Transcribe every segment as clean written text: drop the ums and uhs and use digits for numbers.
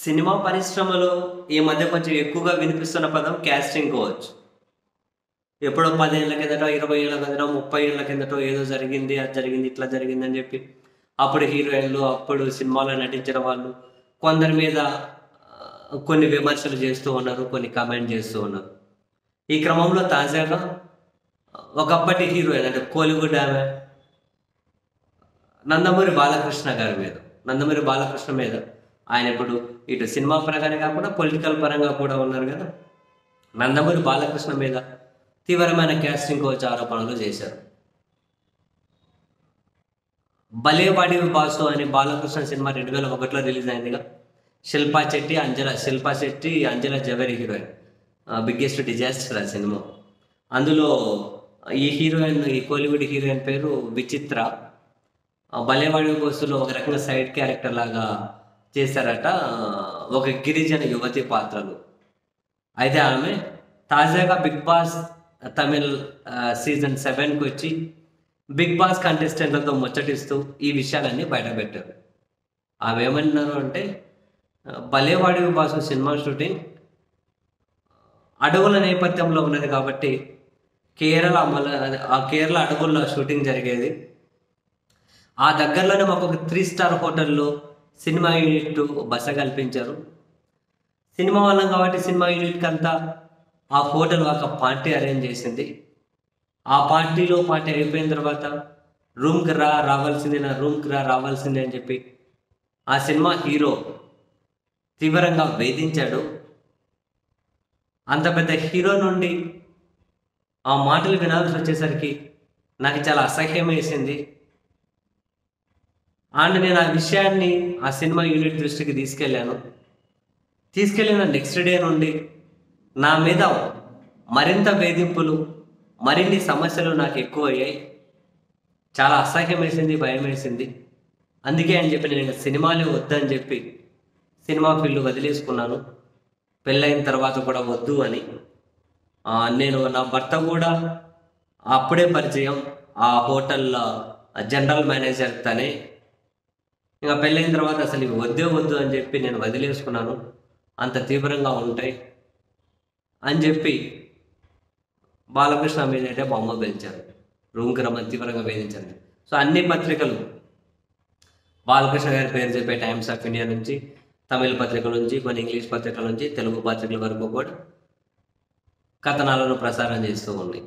Cinema పరిశ్రమలో ఈ మధ్య కొంచెం ఎక్కువగా వినిపిస్తున్న పదం క్యాస్టింగ్ కోచ్. ఎప్పుడో 10 ఏళ్ల కిందటో, 20 ఏళ్ల కిందటో, 30 ఏళ్ల కిందటో ఏదో జరిగింది, అది జరిగింది, ఇట్లా జరిగిందని చెప్పి అప్పుడు హీరోయిన్లు, అప్పుడు సినిమాలో నటించిన వాళ్ళు కొందరి మీద కొన్ని విమర్శలు చేస్తూ ఉన్నారు, కొన్ని కామెంట్ చేస్తూ ఉన్నారు. ఈ క్రమంలో తాజాగా ఒకప్పటి హీరోయిన్ అంటే కోలీవుడ్ ఆమె నందమూరి బాలకృష్ణ గారి మీద, నందమూరి బాలకృష్ణ మీద ఆయన ఇప్పుడు ఇటు సినిమా పరంగానే కాకుండా పొలిటికల్ పరంగా కూడా ఉన్నారు కదా, నందమూరి బాలకృష్ణ మీద తీవ్రమైన క్యాస్టింగ్ కోచ్ ఆరోపణలు చేశారు. భలేవాడి బాసు అనే బాలకృష్ణ సినిమా 2001లో రిలీజ్ అయిందిగా. Shilpa Shetty Anjala Zaveri heroine. Biggest disaster ఆ సినిమా. అందులో ఈ కోలీవుడ్ హీరోయిన్ పేరు విచిత్ర. భలేవాడి బాసులో ఒక రకంగా సైడ్ క్యారెక్టర్ లాగా చేశారట, ఒక గిరిజన యువతి పాత్రలు. అయితే ఆమె తాజాగా బిగ్ బాస్ తమిళ్ సీజన్ 7కి వచ్చి బిగ్ బాస్ కంటెస్టెంట్లతో ముచ్చటిస్తూ ఈ విషయాలన్నీ బయటపెట్టారు. ఆమె ఏమన్నారు అంటే, భలేవాడి బాసు సినిమా షూటింగ్ అడవుల నేపథ్యంలో ఉన్నది కాబట్టి కేరళ అడవుల్లో షూటింగ్ జరిగేది. ఆ దగ్గరలోనే మాకు ఒక 3 స్టార్ హోటల్లో సినిమా యూనిట్ బస కల్పించారు. సినిమా వాళ్ళం కాబట్టి సినిమా యూనిట్కి అంతా ఆ హోటల్ ఒక పార్టీ అరేంజ్ చేసింది. ఆ పార్టీ అయిపోయిన తర్వాత నా రూమ్కి రావాల్సిందే అని చెప్పి ఆ సినిమా హీరో తీవ్రంగా వేధించాడు. అంత పెద్ద హీరో నుండి ఆ మాటలు వినాల్సి వచ్చేసరికి నాకు చాలా అసహ్యం వేసింది. అండ్ నేను ఆ విషయాన్ని ఆ సినిమా యూనిట్ దృష్టికి తీసుకెళ్ళిన నెక్స్ట్ డే నుండి నా మీద మరింత వేధింపులు, మరిన్ని సమస్యలు నాకు ఎక్కువ అయ్యాయి. చాలా అసహ్యం వేసింది, భయం వేసింది. అందుకే అని చెప్పి నేను సినిమాలే వద్దని చెప్పి సినిమా ఫీల్డ్ వదిలేసుకున్నాను. పెళ్ళైన తర్వాత కూడా వద్దు అని. నేను నా భర్త కూడా అప్పుడే పరిచయం, ఆ హోటల్ జనరల్ మేనేజర్ తనే. ఇంకా పెళ్ళైన తర్వాత అసలు ఇవి వద్దు అని చెప్పి నేను వదిలేసుకున్నాను, అంత తీవ్రంగా ఉంటాయి అని చెప్పి బాలకృష్ణ మీద అయితే బొమ్మ పెంచారు. రూమ్కి రమ్మని తీవ్రంగా వేధించారు. సో అన్ని పత్రికలు బాలకృష్ణ గారి పేరు చెప్పే టైమ్స్ ఆఫ్ ఇండియా నుంచి, తమిళ పత్రికల నుంచి, కొన్ని ఇంగ్లీష్ పత్రికల నుంచి, తెలుగు పత్రికల వరకు కూడా కథనాలను ప్రసారం చేస్తూ ఉన్నాయి.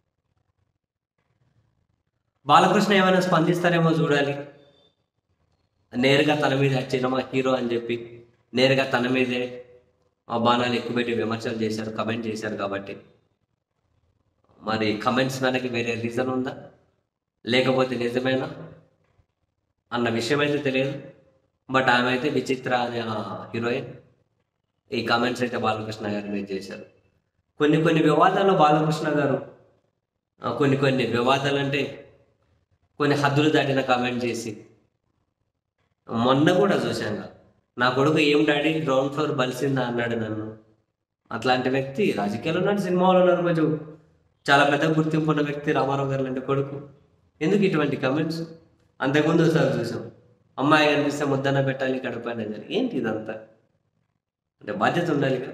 బాలకృష్ణ ఏమైనా స్పందిస్తారేమో చూడాలి. నేరుగా తన మీద సినిమా హీరో అని చెప్పి నేరుగా తన మీదే బాణాలు ఎక్కువపెట్టి విమర్శలు చేశారు, కమెంట్ చేశారు. కాబట్టి మరి కమెంట్స్ వెనక్కి వేరే రీజన్ ఉందా, లేకపోతే నిజమేనా అన్న విషయం అయితే తెలియదు. బట్ ఆమె అయితే విచిత్ర అనే హీరోయిన్ ఈ కమెంట్స్ అయితే బాలకృష్ణ గారి మీద చేశారు. కొన్ని వివాదాల్లో బాలకృష్ణ గారు కొన్ని వివాదాలు అంటే కొన్ని హద్దులు దాటిన కామెంట్ చేసి, మొన్న కూడా చూశాను, నా కొడుకు ఏం డాడీ గ్రౌండ్ ఫ్లోర్ బలిసిందా అన్నాడు నన్ను. అట్లాంటి వ్యక్తి రాజకీయాలు ఉన్నాడు, సినిమాలో ఉన్నారు, కొంచెం చాలా పెద్ద గుర్తింపు ఉన్న వ్యక్తి రామారావు గారు లాంటి కొడుకు. ఎందుకు ఇటువంటి కమెంట్స్? అంతకుముందు ఒకసారి చూసాం, అమ్మాయి కనిపిస్తే ముద్దన్న పెట్టాలి కడపైన. ఏంటి ఇదంతా? అంటే బాధ్యత ఉండాలిగా.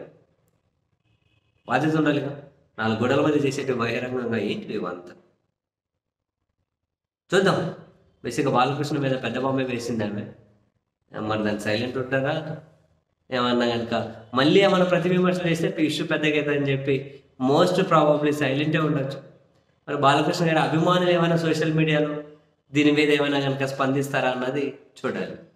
4 గొడవల మధ్య చేసేటి బహిరంగంగా ఏంటి ఇవంతా? చూద్దాం. బేసిక్గా బాలకృష్ణ మీద పెద్ద బొమ్మే వేసింది ఆమె. మరి దాన్ని సైలెంట్ ఉంటారా? ఏమన్నా కనుక మళ్ళీ ఏమన్నా ప్రతి విమర్శలు చేస్తే ఇష్యూ పెద్దగైతుందని చెప్పి మోస్ట్ ప్రాబబ్లీ సైలెంటే ఉండొచ్చు. మరి బాలకృష్ణ గారి అభిమానులు ఏమైనా సోషల్ మీడియాలో దీని మీద ఏమైనా కనుక స్పందిస్తారా అన్నది చూడాలి.